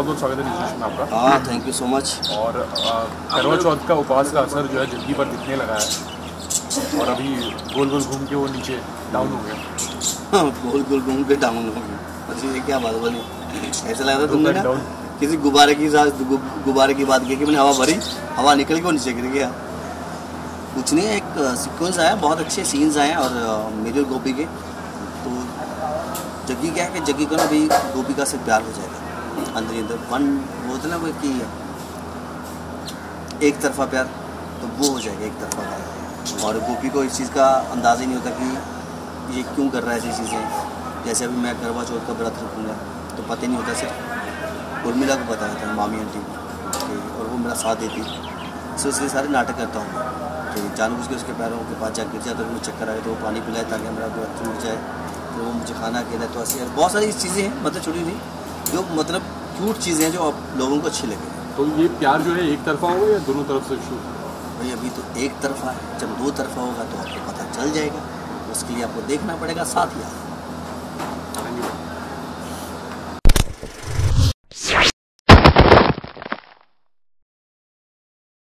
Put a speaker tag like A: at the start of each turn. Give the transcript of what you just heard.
A: बहुत स्वागत है न्यूज़ में आपका।
B: हाँ, थैंक यू सो मच।
A: और करवा चौथ का उपवास का असर जो है जिंदगी पर दिखने लगा है और अभी गोल गोल घूम के वो नीचे डाउन हो गया।
B: हाँ, गोल गोल घूम के डाउन हो गया। अच्छा, ये क्या बात बनी? ऐसा लग रहा तुमने ना किसी गुब्बारे की बात की कि मैंने हवा भरी, हवा निकल के वो नीचे गिर गया। कुछ नहीं, एक सीक्वेंस आया, बहुत अच्छे सीन्स आए और मेरे और गोपी के। तो जग्गी क्या है कि जग्गी को ना भी गोपिका से प्यार हो जाएगा अंदर ही अंदर। वन बोलते ना वो कि एक तरफा प्यार, तो वो हो जाएगा एक तरफा प्यार। और गोपी को इस चीज़ का अंदाज़ा ही नहीं होता कि ये क्यों कर रहा है ऐसी चीज़ें। जैसे अभी मैं करवा चौथ का व्रत रखूँगा तो पता ही नहीं होता, सिर्फ उर्मिला को बताया था, मामी आंटी को, और वो मेरा साथ देती। इसलिए सारे नाटक करता हूँ कि जानबूझ के उसके पैरों के पास जा गिर जाए तो मुझे चक्कर आए तो वो पानी पिलाए ताकि मेरा व्रत छूट जाए, तो वो मुझे खाना अकेला। तो ऐसे बहुत सारी चीज़ें हैं, मतलब छोटी नहीं, जो मतलब क्यूट चीज़ें हैं जो आप लोगों को अच्छी लगे।
A: तो ये प्यार जो है एक तरफा होगा या दोनों तरफ से शुरू?
B: भाई अभी तो एक तरफा है, जब दो तरफा होगा तो आपको पता चल जाएगा। उसके लिए आपको देखना पड़ेगा, साथ ही